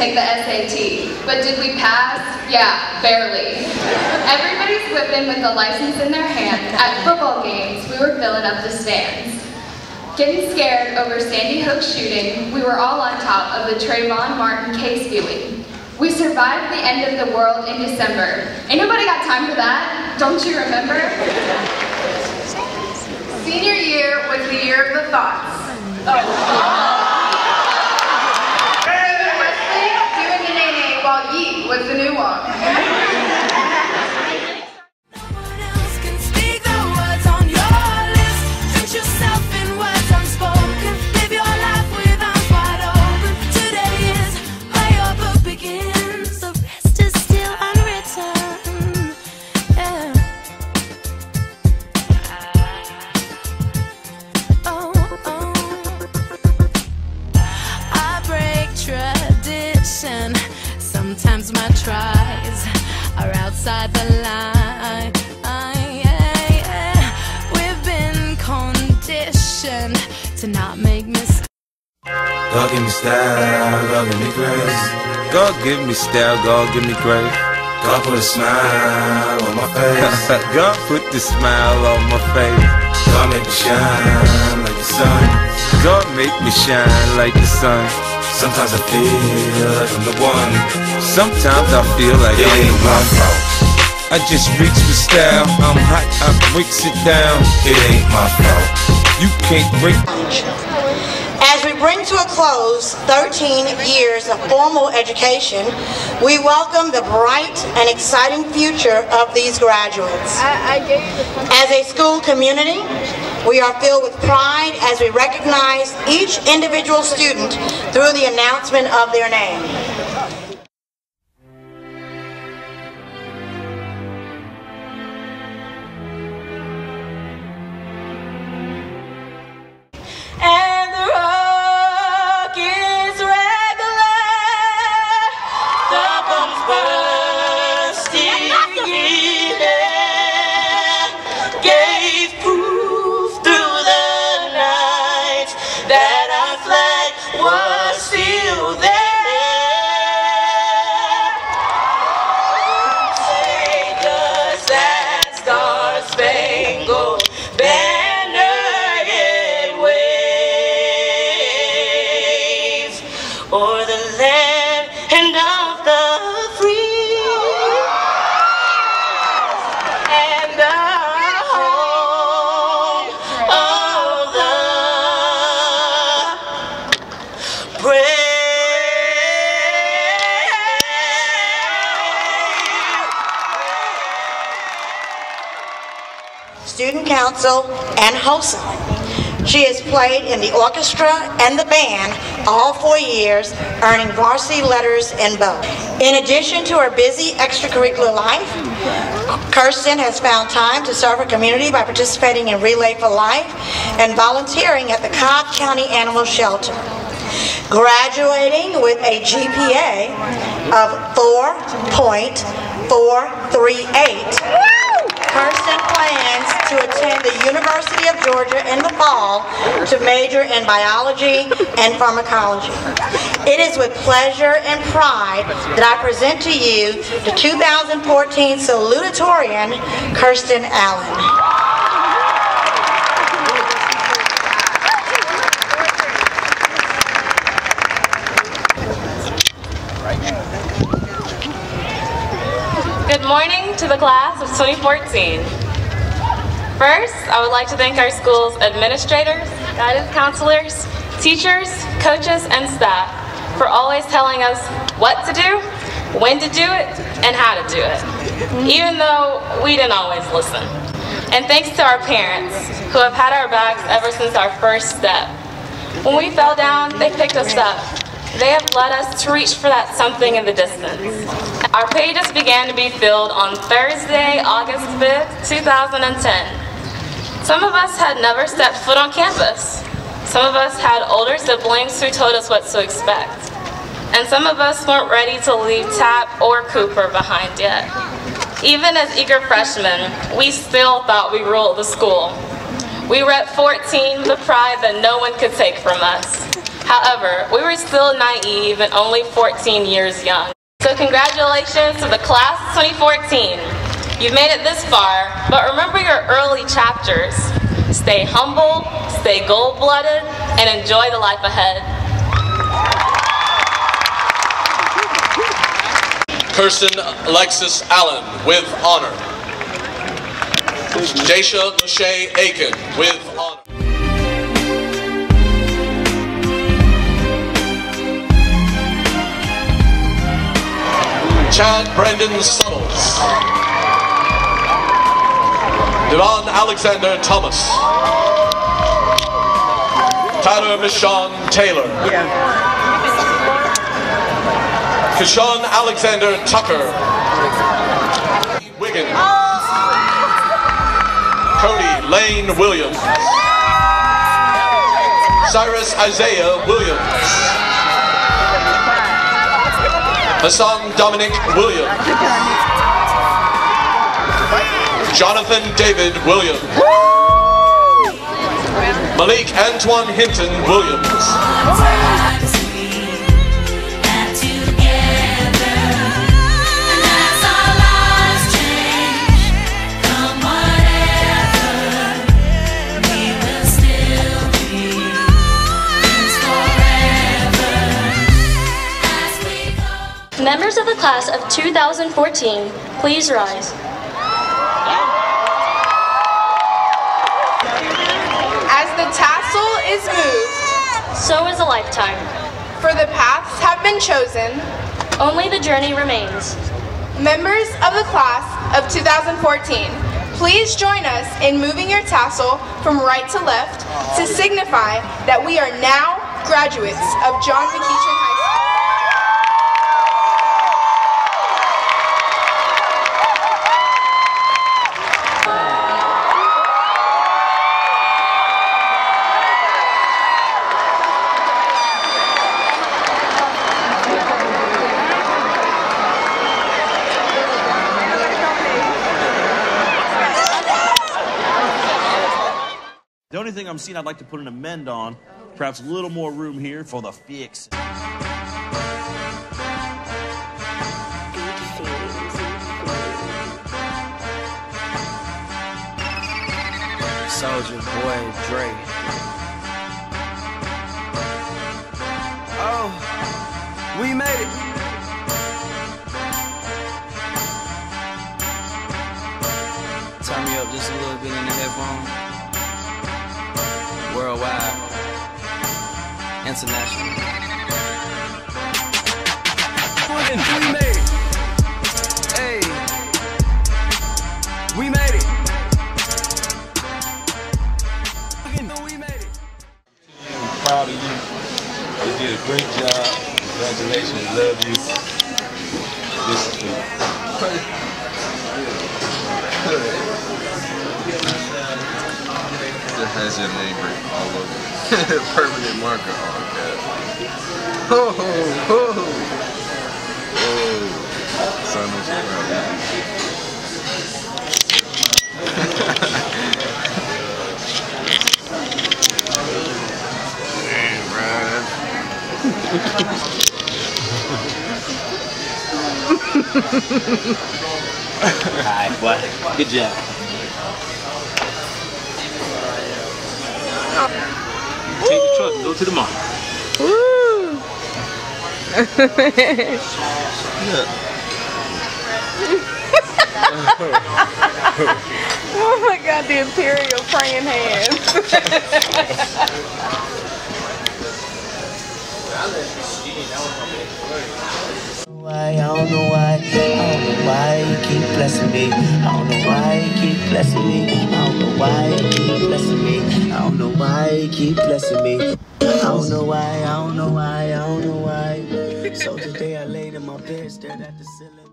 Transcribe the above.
take the SAT. But did we pass? Yeah, barely. Everybody's whipping with a license in their hand. At football games, we were filling up the stands. Getting scared over Sandy Hook shooting, we were all on top of the Trayvon Martin case viewing. We survived the end of the world in December. Ain't nobody got time for that, don't you remember? Senior year was the year of the thoughts. Wesley doing the nay-nay while Yeet was the new one. Sometimes my tries are outside the line. We've been conditioned to not make mistakes. God give me style, God give me grace. God give me style, God give me grace. God put a smile on my face. God put the smile on my face. God make me shine like the sun. God make me shine like the sun. Sometimes I feel like I'm the one. Sometimes I feel like it ain't my fault. I just reach for style. I'm hot, I breaks it down. It ain't my fault. You can't break. As we bring to a close 13 years of formal education, we welcome the bright and exciting future of these graduates. As a school community, we are filled with pride as we recognize each individual student through the announcement of their name. And the rock is regular, the bombs bursting in air, gave proof through the night that our flag was still there. Say does that star-spangled banner yet wave o'er the land and of the free and the home of the brave. Student council and HOSA. She has played in the orchestra and the band all 4 years, earning varsity letters in both. In addition to her busy extracurricular life, Kirsten has found time to serve her community by participating in Relay for Life and volunteering at the Cobb County Animal Shelter. Graduating with a GPA of 4.438, Kirsten plans to attend the University of Georgia in the fall to major in biology and pharmacology. It is with pleasure and pride that I present to you the 2014 salutatorian, Kirsten Allen. Good morning to the class of 2014. First, I would like to thank our school's administrators, guidance counselors, teachers, coaches, and staff for always telling us what to do, when to do it, and how to do it, even though we didn't always listen. And thanks to our parents, who have had our backs ever since our first step. When we fell down, they picked us up. They have led us to reach for that something in the distance. Our pages began to be filled on Thursday, August 5th, 2010. Some of us had never stepped foot on campus. Some of us had older siblings who told us what to expect. And some of us weren't ready to leave TAP or Cooper behind yet. Even as eager freshmen, we still thought we ruled the school. We were at 14 with a pride that no one could take from us. However, we were still naive and only 14 years young. So congratulations to the class of 2014. You've made it this far, but remember your early chapters. Stay humble, stay gold-blooded, and enjoy the life ahead. Kirsten Alexis Allen with honor. Daisha Lachey Aiken with honor. Chad Brandon Suttles. Devon Alexander Thomas. Tyler Michon Taylor. Kashawn Alexander Tucker. Wiggins. Cody Lane Williams. Cyrus Isaiah Williams. Hassan Dominic Williams. Jonathan David Williams. Malik Antoine Hinton Williams. Members of the class of 2014, please rise. As the tassel is moved, So is a lifetime. for the paths have been chosen, Only the journey remains. members of the class of 2014, please join us in moving your tassel from right to left to signify that we are now graduates of John McEachin High School. The only thing I'm seeing I'd like to put an amend on, perhaps a little more room here for the fix. Soldier Boy Dre. Oh, we made it. Turn me up just a little bit in the headphone. Worldwide, international. We made it. Hey, we made it. We made it. I'm proud of you. You did a great job. Congratulations. Love you. This is It has your name written all over it. Permanent marker on that. Ho ho ho! Whoa. Son, what's your problem? Damn, Ryan. Alright, boy. Good job. Take the truck, go to the mall. Woo! Oh my God, the Imperial praying hands. I don't know why you keep blessing me. I don't know why you keep blessing me. I don't know why you keep blessing me. I don't know why you keep blessing me. I don't know why, I don't know why, I don't know why. So today I laid in my bed, stared at the ceiling.